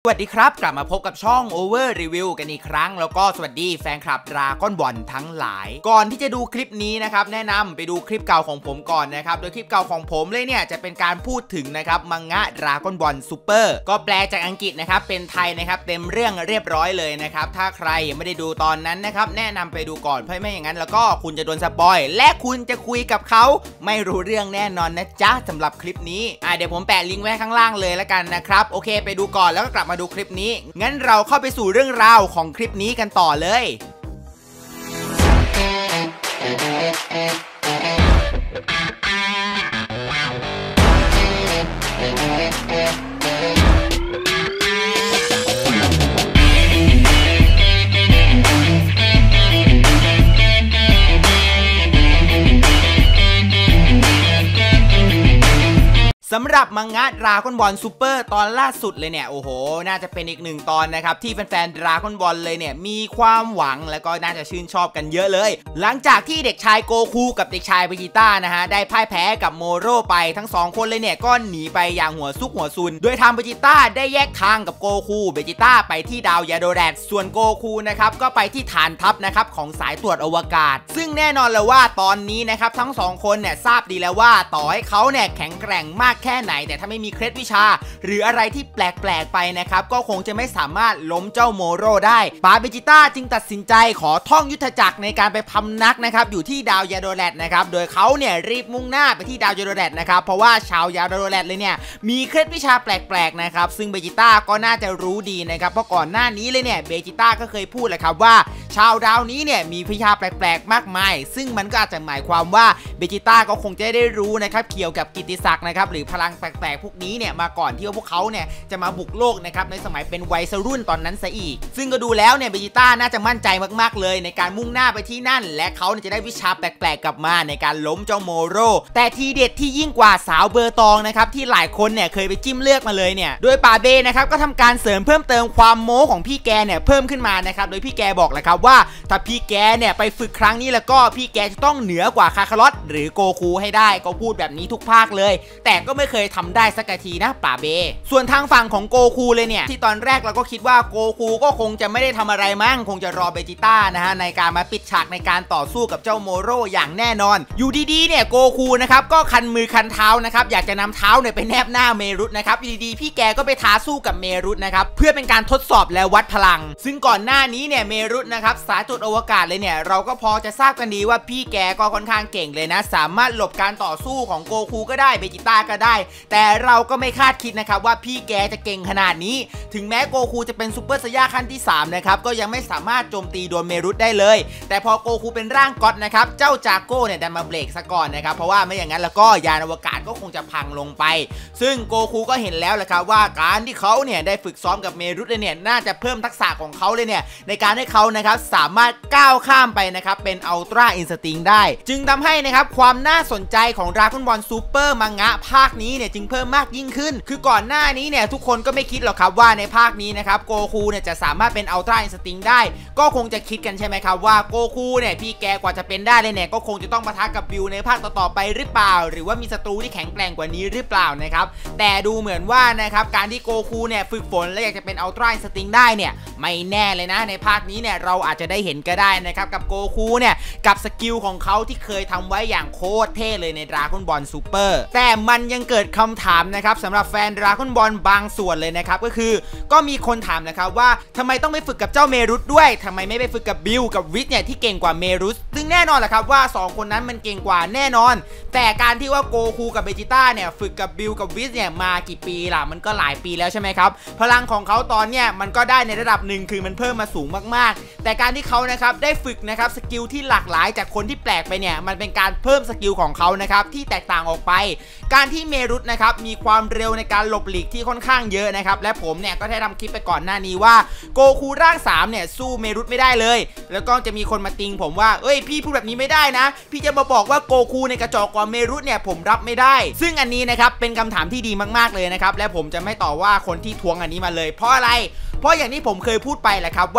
วัสดีครับกลับมาพบกับช่อง Over Review กันอีกครั้งแล้วก็สวัสดีแฟนคลับ Dragon Ball ทั้งหลายก่อนที่จะดูคลิปนี้นะครับแนะนำไปดูคลิปเก่าของผมก่อนนะครับโดยคลิปเก่าของผมเลยเนี่ยจะเป็นการพูดถึงนะครับมังงะ Dragon Ball Super ก็แปลจากอังกฤษนะครับเป็นไทยนะครับเต็มเรื่องเรียบร้อยเลยนะครับถ้าใครยังไม่ได้ดูตอนนั้นนะครับแนะนำไปดูก่อนเพราะไม่อย่างนั้นแล้วก็คุณจะโดนสปอยและคุณจะคุยกับเขาไม่รู้เรื่องแน่นอนนะจ๊ะสำหรับคลิปนี้เดี๋ยวผมแปะลิงก์ไว้ข้างล่างเลยแล้วกันนะครับโอเคไปดูก่อนแล้วก็กลับมาดูคลิปนี้งั้นเราเข้าไปสู่เรื่องราวของคลิปนี้กันต่อเลยสำหรับมังงะ Dragon Ball Super ตอนล่าสุดเลยเนี่ยโอ้โหน่าจะเป็นอีกหนึ่งตอนนะครับที่แฟนๆ Dragon Ball เลยเนี่ยมีความหวังแล้วก็น่าจะชื่นชอบกันเยอะเลยหลังจากที่เด็กชายโกคูกับเด็กชายเบจิต้านะฮะได้พ่ายแพ้กับโมโร่ไปทั้ง2คนเลยเนี่ยก็หนีไปอย่างหัวซุกหัวซุนโดยทางเบจิต้าได้แยกทางกับโกคูเบจิต้าไปที่ดาวยาโดแรดส่วนโกคูนะครับก็ไปที่ฐานทัพนะครับของสายตรวจอวกาศซึ่งแน่นอนเลยว่าตอนนี้นะครับทั้ง2คนเนี่ยทราบดีแล้วว่าต่อให้เขาเนี่ยแข็งแกร่งมากแค่ไหนแต่ถ้าไม่มีเคล็ดวิชาหรืออะไรที่แปลกๆไปนะครับก็คงจะไม่สามารถล้มเจ้าโมโร่ได้ป้าเบจิต้าจึงตัดสินใจขอท่องยุทธจักรในการไปพำนักนะครับอยู่ที่ดาวยาโดแรดนะครับโดยเขาเนี่ยรีบมุ่งหน้าไปที่ดาวยาโดแรดนะครับเพราะว่าชาวยาโดแรดเลยเนี่ยมีเคล็ดวิชาแปลกๆนะครับซึ่งเบจิต้าก็น่าจะรู้ดีนะครับเพราะก่อนหน้านี้เลยเนี่ยเบจิต้าก็เคยพูดแหละครับว่าชาวดาวนี้เนี่ยมีวิชาแปลกๆมากมายซึ่งมันก็อาจจะหมายความว่าเบจิต้าก็คงจะได้รู้นะครับเกี่ยวกับกิตติศักดิ์นะครับหรือพลังแปลกๆพวกนี้เนี่ยมาก่อนที่พวกเขาเนี่ยจะมาบุกโลกนะครับในสมัยเป็นวัยรุ่นตอนนั้นซะอีกซึ่งก็ดูแล้วเนี่ยเบจิต้าน่าจะมั่นใจมากๆเลยในการมุ่งหน้าไปที่นั่นและเขาจะได้วิชาแปลกๆกลับมาในการล้มเจ้าโมโร่แต่ทีเด็ดที่ยิ่งกว่าสาวเบอร์ตองนะครับที่หลายคนเนี่ยเคยไปจิ้มเลือกมาเลยเนี่ยโดยป่าเบนะครับก็ทำการเสริมเพิ่มเติมความโม้ของพี่แกเนี่ยเพิ่มขึ้นมานะครับโดยพี่แกบอกเลยครับว่าถ้าพี่แกเนี่ยไปฝึกครั้งนี้แล้วก็พี่แกจะต้องเหนือกว่าคาคาร์ลอตหรือโกคูให้ได้ก็พูดแบบนี้ทุกภาคเลยแต่ก็ไม่เคยทำได้สักทีนะป่าเบส่วนทางฝั่งของโกคูเลยเนี่ยที่ตอนแรกเราก็คิดว่าโกคูก็คงจะไม่ได้ทำอะไรมั้งคงจะรอเบจิต้านะฮะในการมาปิดฉากในการต่อสู้กับเจ้าโมโร่อย่างแน่นอนอยู่ดีๆเนี่ยโกคูนะครับก็คันมือคันเท้านะครับอยากจะนำเท้าเนี่ยไปแนบหน้าเมรุตนะครับอยู่ดีๆพี่แกก็ไปท้าสู้กับเมรุตนะครับเพื่อเป็นการทดสอบและวัดพลังซึ่งก่อนหน้านี้เนี่ยเมรุตนะครับสายตรวจอวกาศเลยเนี่ยเราก็พอจะทราบกันดีว่าพี่แกก็ค่อนข้างเก่งเลยนะสามารถหลบการต่อสู้ของโกคูก็ได้เบจิต้าก็ได้แต่เราก็ไม่คาดคิดนะครับว่าพี่แกจะเก่งขนาดนี้ถึงแม้โกคูจะเป็นซูเปอร์ไซย่าขั้นที่3นะครับก็ยังไม่สามารถโจมตีโดนเมรุตได้เลยแต่พอโกคูเป็นร่างก็อดนะครับเจ้าจากโก้เนี่ยดันมาเบรกซะก่อนนะครับเพราะว่าไม่อย่างนั้นแล้วก็ยานอวกาศก็คงจะพังลงไปซึ่งโกคูก็เห็นแล้วแหละครับว่าการที่เขาเนี่ยได้ฝึกซ้อมกับเมรุตเนี่ยน่าจะเพิ่มทักษะของเขาเลยเนี่ยในการให้เขานะครับสามารถก้าวข้ามไปนะครับเป็นอัลตร้าอินสติ้งได้จึงทำให้นะครับความน่าสนใจของ Dragon Ball Super มังงะภาคนี้เนี่ยจึงเพิ่มมากยิ่งขึ้นคือก่อนหน้านี้เนี่ยทุกคนก็ไม่คิดหรอกครับว่าในภาคนี้นะครับโกคูเนี่ยจะสามารถเป็นอัลตร้าอินสติ้งได้ก็คงจะคิดกันใช่ไหมครับว่าโกคูเนี่ยพี่แกกว่าจะเป็นได้เลยเนี่ยก็คงจะต้องปะทะกับบิวในภาคต่อๆไปหรือเปล่าหรือว่ามีศัตรูที่แข็งแกร่งกว่านี้หรือเปล่านะครับแต่ดูเหมือนว่านะครับการที่โกคูเนี่ยฝึกฝนและอยากจะเป็นอัลตร้าอินสติ้งได้เนี่ยไม่แน่เลยนะในภาคนี้เนี่ยเราอาจจะได้เห็นก็ได้นะครับกับโกคูเนี่ยกับสกิลของเขาที่เคยทำไว้อย่างโคตรเท่เลยใน Dragon Ball Super แต่มันยังเกิดคำถามนะครับสำหรับแฟน Dragon Ball บางส่วนเลยนะครับก็คือก็มีคนถามนะครับว่าทำไมต้องไปฝึกกับเจ้าเมรุตด้วยทำไมไม่ไปฝึกกับบิลกับวิทเนี่ยที่เก่งกว่าเมรุตซึ่งแน่นอนแหละครับว่า2คนนั้นมันเก่งกว่าแน่นอนแต่การที่ว่าโกคูกับเบจิต้าเนี่ยฝึกกับบิลกับวิทเนี่ยมากี่ปีล่ะมันก็หลายปีแล้วใช่ไหมครับพลังของเขาตอนเนี้ยมันก็ได้ในระดับหนึ่งคือมันเพิ่มมาสูงมากๆแต่การที่เขานะครับได้ฝึกนะครับสกิลที่หลากหลายจากคนที่แปลกไปเนี่ยมันเป็นการเพิ่มสกิลของเขานะครับที่แตกต่างออกไปการที่เมรุตนะครับมีความเร็วในการหลบหลีกที่ค่อนข้างเยอะนะครับและผมเนี่ยก็ได้ทำคลิปไปก่อนหน้านี้ว่าโกคูร่าง3เนี่ยสู้เมรุตไม่ได้เลยแล้วก็จะมีคนมาติงผมว่าเอ้ยพี่พูดแบบนี้ไม่ได้นะพี่จะมาบอกว่าโกคูในกระจอกกว่าเมรุตเนี่ยผมรับไม่ได้ซึ่งอันนี้นะครับเป็นคำถามที่ดีมากๆเลยนะครับและผมจะไม่ต่อว่าคนที่ทวงอันนี้มาเลยเพราะอะไรเพราะอย่างที่ผมเคยพูดไปแหละครับว่า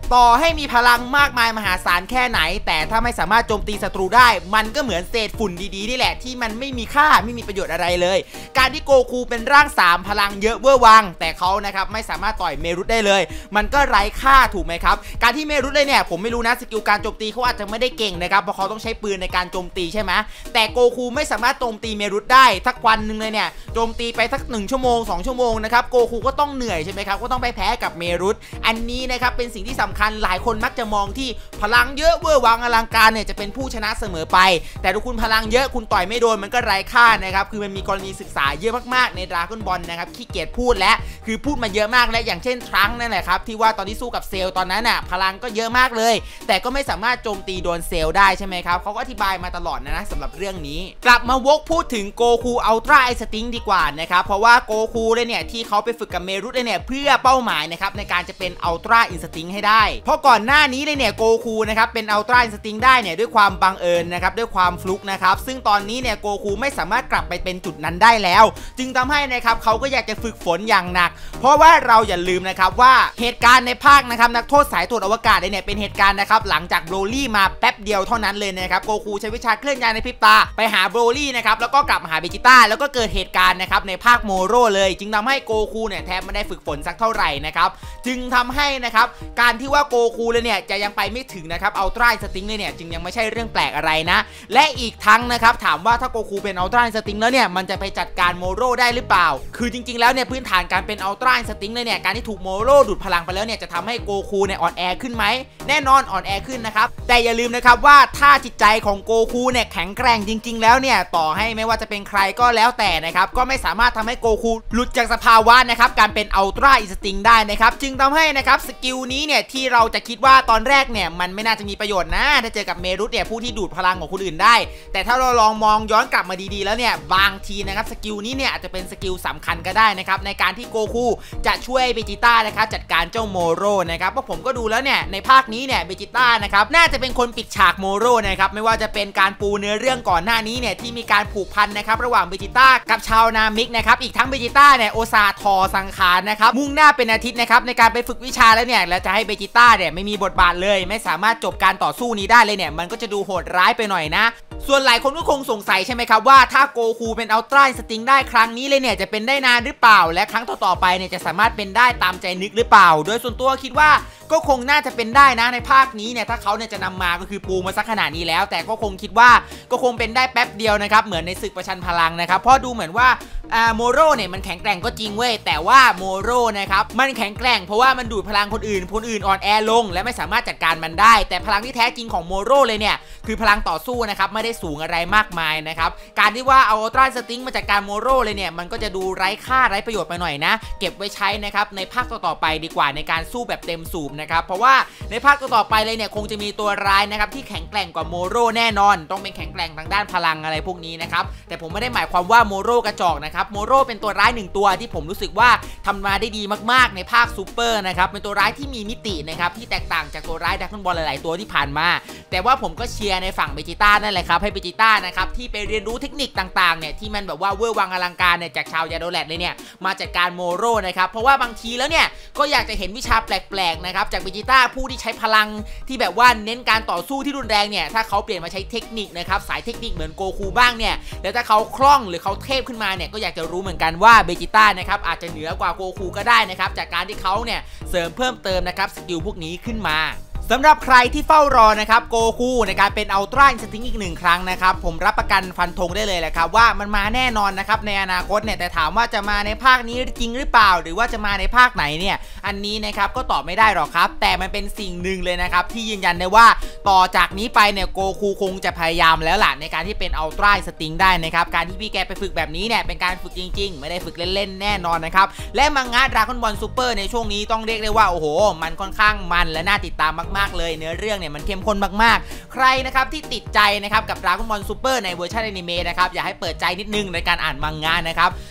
ต่อให้มีพลังมากมายมหาศาลแค่ไหนแต่ถ้าไม่สามารถโจมตีศัตรูได้มันก็เหมือนเศษฝุ่นดีๆนี่แหละที่มันไม่มีค่าไม่มีประโยชน์อะไรเลยการที่โกคูเป็นร่าง3พลังเยอะเวอร์วังแต่เขานะครับไม่สามารถต่อยเมรุได้เลยมันก็ไร้ค่าถูกไหมครับการที่เมรุเลยเนี่ยผมไม่รู้นะสกิลการโจมตีเขาอาจจะไม่ได้เก่งนะครับเพราะเขาต้องใช้ปืนในการโจมตีใช่ไหมแต่โกคูไม่สามารถโจมตีเมรุได้สักวันหนึ่งเลยเนี่ยโจมตีไปสัก1 ชั่วโมง2 ชั่วโมงนะครับโกคูก็ต้องเหนื่อยใช่ไหมครับก็ต้องไปแพ้กับเมรุอันนี้นะครับเป็นสิ่งที่สำคัญหลายคนมักจะมองที่พลังเยอะเวอร์วังอลังการเนี่ยจะเป็นผู้ชนะเสมอไปแต่ถ้าคุณพลังเยอะคุณต่อยไม่โดนมันก็ไร้ค่านะครับคือมันมีกรณีศึกษาเยอะมากๆในดราก้อนบอลนะครับขี้เกียจพูดและคือพูดมาเยอะมากและอย่างเช่นทรังนั่นแหละครับที่ว่าตอนที่สู้กับเซลตอนนั้นน่ะพลังก็เยอะมากเลยแต่ก็ไม่สามารถโจมตีโดนเซลได้ใช่ไหมครับเขาก็อธิบายมาตลอดนะสำหรับเรื่องนี้กลับมาวกพูดถึงโกคูอัลตร้าไอสติงดีกว่านะครับเพราะว่าโกคูเลยเนี่ยที่เขาไปฝึกกับเมรุเลยเนี่ยเพื่อเป้าหมายนะครับในการจะเป็นอัลตร้าอินสติงให้ได้เพราะก่อนหน้านี้เลยเนี่ยโกคูนะครับเป็นอัลตร้าอินสติงได้เนี่ยด้วยความบังเอิญนะครับด้วยความฟลุกนะครับซึ่งตอนนี้เนี่ยโกคูไม่สามารถกลับไปเป็นจุดนั้นได้แล้วจึงทำให้นะครับเขาก็อยากจะฝึกฝนอย่างหนักเพราะว่าเราอย่าลืมนะครับว่าเหตุการณ์ในภาคนะครับนักโทษสายตรวจอวกาศเนี่ยเป็นเหตุการณ์นะครับหลังจากโบรลี่มาแป๊บเดียวเท่านั้นเลยนะครับโกคูใช้วิชาเคลื่อนย้ายในพริบตาไปหาโบรลี่นะครับแล้วก็กลับมาหาเบจิต้าแล้วก็เกิดเหตุการณ์นะครับในภาคโมโร่เลยจึงทำให้โกคูเนี่ยแทบไม่ได้ฝึกฝนสักเท่าไหร่นะครับจึงทำให้นะครับการที่ว่าโกคูเลยเนี่ยจะยังไปไม่ถึงนะครับอัลตร้าสติงเลยเนี่ยจึงยังไม่ใช่เรื่องแปลกอะไรนะและอีกทั้งนะครับถามว่าถ้าโกคูเป็นอัลตร้าสติงแล้วเนี่ยมันจะไปจัดการโมโร่ได้หรือเปล่าคือจริงๆแล้วเนี่ยพื้นฐานการเป็นอัลตร้าสติงเลยเนี่ยการที่ถูกโมโร่ดูดพลังไปแล้วเนี่ยจะทำให้โกคูเนี่ยอ่อนแอขึ้นไหมแน่นอนอ่อนแอขึ้นนะครับแต่อย่าลืมนะครับว่าถ้าจิตใจของโกคูเนี่ยแข็งแกร่งจริงๆแล้วเนี่ยต่อให้ไม่ว่าจะเป็นใครก็แล้วแต่นะครับก็ไม่สามารถทำให้โกคูหลุดจากสภาวะนะครับการเป็นอัลตร้าอินสติงได้นะครับจึงทำให้นะครับสกิลนี้เนี่ยที่เราจะคิดว่าตอนแรกเนี่ยมันไม่น่าจะมีประโยชน์นะถ้าเจอกับเมรุเนี่ยผู้ที่ดูดพลังของคนอื่นได้แต่ถ้าเราลองมองย้อนกลับมาดีๆแล้วเนี่ยบางทีนะครับสกิลนี้เนี่ยอาจจะเป็นสกิลสำคัญก็ได้นะครับในการที่โกคูจะช่วยเบจิต้านะครับจัดการเจ้าโมโร่นะครับเพราะผมก็ดูแล้วเนี่ยในภาคนี้เนี่ยเบจิต้านะครับน่าจะเป็นคนปิดฉากโมโร่นะครับไม่ว่าจะเป็นการปูเนื้อเรื่องก่อนหน้านี้เนี่ยที่มีการผูกพันนะครับระหว่างเบจิต้ากับชาวนามิกนะครับอีกทั้งเบจิต้าเนี่ยโอซาทอสังขารนะครับมุ่งหน้าเป็นอาทิตย์นะครับในการไปฝึกวิชาแล้วเนี่ยแล้วจะให้เบจิต้าเนี่ยไม่มีบทบาทเลยไม่สามารถจบการต่อสู้นี้ได้เลยเนี่ยมันก็จะดูโหดร้ายไปหน่อยนะส่วนหลายคนก็คงสงสัยใช่ไหมครับว่าถ้าโกคูเป็นอัลตร้าสติงได้ครั้งนี้เลยเนี่ยจะเป็นได้นานหรือเปล่าและครั้งต่อๆไปเนี่ยจะสามารถเป็นได้ตามใจนึกหรือเปล่าโดยส่วนตัวคิดว่าก็คงน่าจะเป็นได้นะในภาคนี้เนี่ยถ้าเขาเนี่ยจะนำมาก็คือปูมาสักขนาดนี้แล้วแต่ก็คงคิดว่าก็คงเป็นได้แป๊บเดียวนะครับเหมือนในศึกประชันพลังนะครับเพราะดูเหมือนว่าโมโร่เนี่ยมันแข็งแกร่งก็จริงเว้ยแต่ว่าโมโร่นะครับมันแข็งแกร่งเพราะว่ามันดูดพลังคนอื่นอ่อนแอลงและไม่สามารถจัดการมันได้แต่พลังที่แท้จริงของโมโร่เลยเนี่ยคือพลังต่อสู้นะครับไม่ได้สูงอะไรมากมายนะครับการที่ว่าเอาอัลตร้าสติงมาจัดการโมโร่เลยเนี่ยมันก็จะดูไร้ค่าไร้ประโยชน์ไปหน่อยนะเก็บไว้ใช้นะครับในภาคต่อๆไปดีกว่าในการสู้แบบเต็มสูบนะครับเพราะว่าในภาคต่อๆไปเลยเนี่ยคงจะมีตัวร้ายนะครับที่แข็งแกร่งกว่าโมโร่แน่นอนต้องเป็นแข็งแกร่งทางด้านพลังอะไรพวกนี้นะครับแต่ผมไม่ได้หมายความว่าโมโร่กระจอกนะครับโมโร่เป็นตัวร้าย1ตัวที่ผมรู้สึกว่าทำมาได้ดีมากๆในภาคซูเปอร์นะครับเป็นตัวร้ายที่มีมิตินะครับที่แตกต่างจากตัวร้ายดราก้อนบอลหลายๆตัวที่ผ่านมาแต่ว่าผมก็เชียร์ในฝั่งเบจิต้านั่นแหละครับให้เบจิต้านะครับที่ไปเรียนรู้เทคนิคต่างๆเนี่ยที่มันแบบว่าเวอร์วังอลังการเนี่ยจากชาวยาโดแลตเลยเนี่ยมาจัดการโมโร่นะครับเพราะว่าบางทีแล้วเนี่ยก็อยากจะเห็นวิชาแปลกๆนะครับจากเบจิต้าผู้ที่ใช้พลังที่แบบว่าเน้นการต่อสู้ที่รุนแรงเนี่ยถ้าเขาเปลี่ยนมาใช้เทคนิคนะครับสายเทคนิคเหมือนโกคูบ้างเนี่ยแล้วถ้าเขาคล่องหรือเขาเทพขึ้นมาเนี่ยก็อยากจะรู้เหมือนกันว่าเบจิต้านะครับอาจจะเหนือกว่าโกคูก็ได้นะครับจากการที่เขาเนี่ยเสริมเพิ่มเติมนะครับสกิลพวกนี้ขึ้นมาสำหรับใครที่เฝ้ารอนะครับโกคูในการเป็นอัลตร้าอินสติงอีก1ครั้งนะครับผมรับประกันฟันธงได้เลยแหละครับว่ามันมาแน่นอนนะครับในอนาคตเนี่ยแต่ถามว่าจะมาในภาคนี้จริงหรือเปล่าหรือว่าจะมาในภาคไหนเนี่ยอันนี้นะครับก็ตอบไม่ได้หรอกครับแต่มันเป็นสิ่งหนึ่งเลยนะครับที่ยืนยันได้ว่าต่อจากนี้ไปเนี่ยโกคูคงจะพยายามแล้วล่ะในการที่เป็นอัลตร้าอินสติงได้นะครับการที่พี่แกไปฝึกแบบนี้เนี่ยเป็นการฝึกจริงๆไม่ได้ฝึกเล่นๆแน่นอนนะครับและมังงะดราก้อนบอลซูเปอร์ในช่วงนี้ต้องเรียกได้ว่าโอ้โหมันค่อนข้างมันและน่าติดตามมากๆเลยเนื้อเรื่องเนี่ยมันเข้มข้นมากๆใครนะครับที่ติดใจนะครับกับดราก้อนบอลซูเปอร์ในเวอร์ชันอนิเมะนะครับอยากให้เปิดใจนิดนึงในการอ่านมังงะนะครับ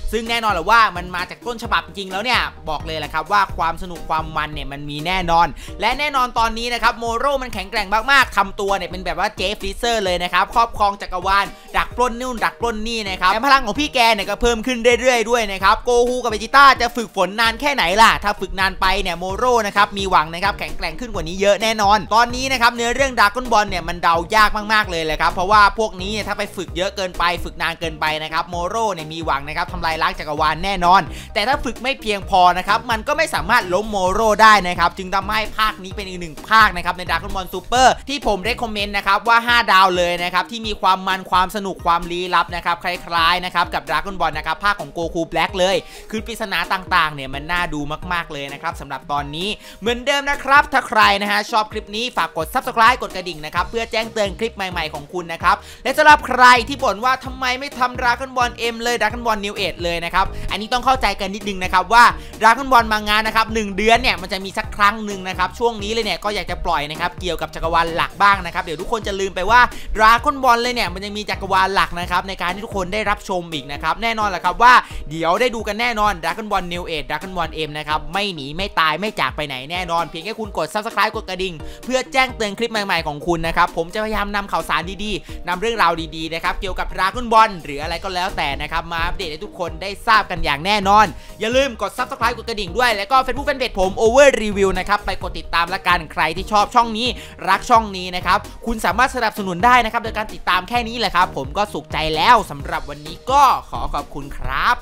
ซึ่งแน่นอนแหละว่ามันมาจากต้นฉบับจริงแล้วเนี่ยบอกเลยแหละครับว่าความสนุกความมันเนี่ยมันมีแน่นอนและแน่นอนตอนนี้นะครับโมโร่มันแข็งแกร่งมากๆทำตัวเนี่ยเป็นแบบว่าเจฟฟิเซอร์เลยนะครับครอบครองจักรวาลดักปล้นนู่นดักปล้นนี่นะครับและพลังของพี่แกเนี่ยก็เพิ่มขึ้นเรื่อยๆด้วยนะครับโกคูกับเบจิต้าจะฝึกฝนนานแค่ไหนล่ะถ้าฝึกนานไปเนี่ยโมโร่นะครับมีหวังนะครับแข็งแกร่งขึ้นกว่านี้เยอะแน่นอนตอนนี้นะครับเนื้อเรื่องดราก้อนบอลเนี่ยมันเดายากมากๆเลยแหละครับเพราะว่าพวกนี้ถ้าไปฝึกเยอะเกินไปฝึกนานเกินไปนะครับโมโร่เนี่ยมีหวังนะครับทำลายล้างจักรวาลแน่นอนแต่ถ้าฝึกไม่เพียงพอนะครับมันก็ไม่สามารถล้มโมโร่ได้นะครับจึงทำให้ภาคนี้เป็นอีกหนึ่งภาคนะครับในดราก้อนบอลซูเปอร์ที่ผมเรคคอมเมนต์นะครับว่า5 ดาวเลยนะครับที่มีความมันความสนุกความลี้ลับนะครับคล้ายๆนะครับกับดราก้อนบอลนะครับภาคของโกคูแบล็กเลยคือปริศนาต่างๆเนี่ยมันน่าดูมากๆเลยนะครับสำหรับตอนนี้เหมือนเดิมนะครับถ้าใครนะฮะชอบคลิปนี้ฝากกด Subscribe กดกระดิ่งนะครับเพื่อแจ้งเตือนคลิปใหม่ๆของคุณนะครับและสำหรับใครที่บ่นว่าทำไมไม่ทำดราก้อนบอลเอ็มเลยดราก้อนบอลนิวเอจเลยนะครับอันนี้ต้องเข้าใจกันนิดนึงนะครับว่าดราก้อนบอลมางานนะครับ1 เดือนเนี่ยมันจะมีสักครั้งหนึ่งนะครับช่วงนี้เลยเนี่ยก็อยากจะปล่อยนะครับเกี่ยวกับจักรวาลหลักบ้างนะครับเดี๋ยวทุกคนจะลืมไปว่าดราก้อนบอลเลยเนี่ยมันยังมีจักรวาลหลักนะครับในการที่ทุกคนได้รับชมอีกนะครับแน่นอนแหละครับว่าเดี๋ยวได้ดูกันแน่นอนดราก้อนบอลนิวเอจดราก้อนบอลเอ็มนะครับไม่หนีไม่ตายไม่จากไปไหนแน่นอนเพียงแค่คุณกด Subscribe กดกระดิ่งเพื่อแจ้งเตือนคลิปใหม่ๆของคุณนะครับผมจะพยายามนำข่าวสารดีๆนำเรื่องราวดีๆนะครับเกี่ยวกับดราก้อนบอลหรืออะไรก็แล้วแต่นะครับมาอัปเดตให้ทุกคนได้ทราบกันอย่างแน่นอนอย่าลืมกด Subscribe กดกระดิ่งด้วยแล้วก็ Facebook Fanpage ผม Over Review นะครับไปกดติดตามละกันใครที่ชอบช่องนี้รักช่องนี้นะครับคุณสามารถสนับสนุนได้นะครับโดยการติดตามแค่นี้แหละครับผมก็สุขใจแล้วสำหรับวันนี้ก็ขอขอบคุณครับ